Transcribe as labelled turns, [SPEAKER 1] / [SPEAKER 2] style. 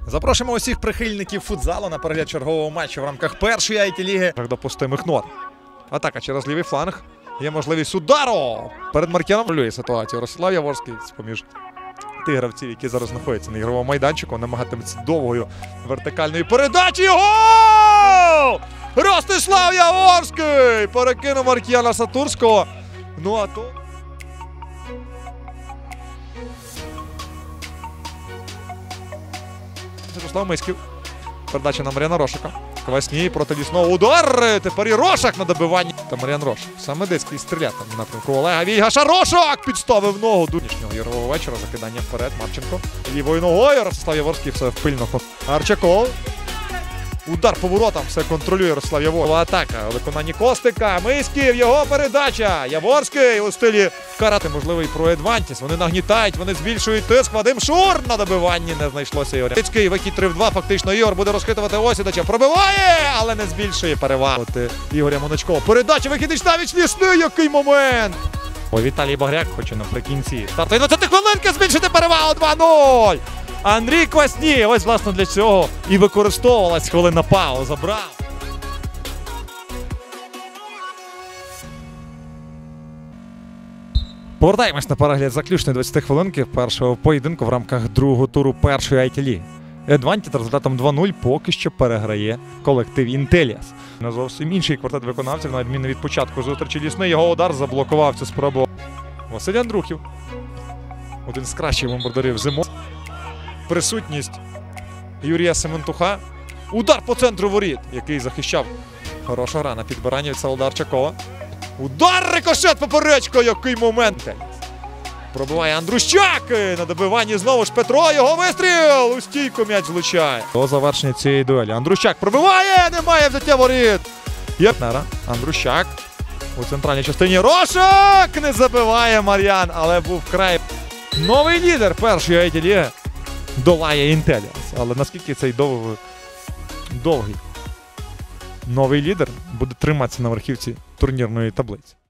[SPEAKER 1] Запрошуємо усіх прихильників футзалу на перегляд чергового матчу в рамках першої IT-ліги. Допустимих норм. Атака через лівий фланг. Є можливість удару. Перед Маркіяном рулює ситуацію. Ростислав Яворський з-поміж тих гравців, які зараз знаходяться на ігровому майданчику, намагатиметься довгою вертикальною передачею. Гол! Ростислав Яворський! Перекинув Маркіяна Сатурського. Ну а то... Ярослав Миськів. Передача на Мар'яна Рошика. Квасній проти лісного удар. Тепер і Рошак на добиванні. Та Мар'ян Рошик. Саме Децький стріляє там в напрямку Олега Війгаша. Рошак підставив ногу до нічного ігрового вечора. Закидання вперед. Марченко. Лівою ногою. Ростислав Яворський все впильно. Арчаков. Удар по воротам. Все контролює Ростислав Яворський. Атака у виконанні Костика. Миськів. Його передача. Яворський у стилі карати. Можливий про Едвантіс. Вони нагнітають. Вони збільшують тиск. Вадим Шур на добиванні. Не знайшлося Ігоря. Децький. Вихід 3-2. Фактично Ігор буде розхитувати Осідача. Пробиває, але не збільшує перевагу. Ігоря Моночкова. Передача. Вихід Ічнавіч. Лісний. Який момент. Віталій Багряк хоче наприкінці. Стартує 20 хвилинки. Збільшити перевагу 2-0. Андрій Квасній. Ось, власне, для цього і використовувалась хвилина пауза. Браво! Повертаємось на перегляд заключної 20 хвилинки першого поєдинку в рамках другого туру першої IT-ліги. Едвантіс результатом 2-0 поки що переграє колектив Інтеліас. Не зовсім інший квартет виконавців, на відміну від початку зустрічі Лісний. Його удар заблокував цю спробу. Василь Андрухів. Один з кращих бомбардирів зиму. Присутність Юрія Сементуха. Удар по центру воріт, який захищав. Хороша гра на підбиранні від Солодарчакова. Удар, рикошет поперечко, який момент. Пробиває Андрущак. На добиванні знову ж Петро. Його вистріл. У стійку м'яч влучає. До завершення цієї дуелі. Андрущак пробиває. Немає взяття воріт. Андрущак. У центральній частині Рошак. Не забиває Мар'ян, але був край. Новий лідер першої IT-ліги долає Інтеліас. Але наскільки цей довгий новий лідер буде триматися на верхівці турнірної таблиці?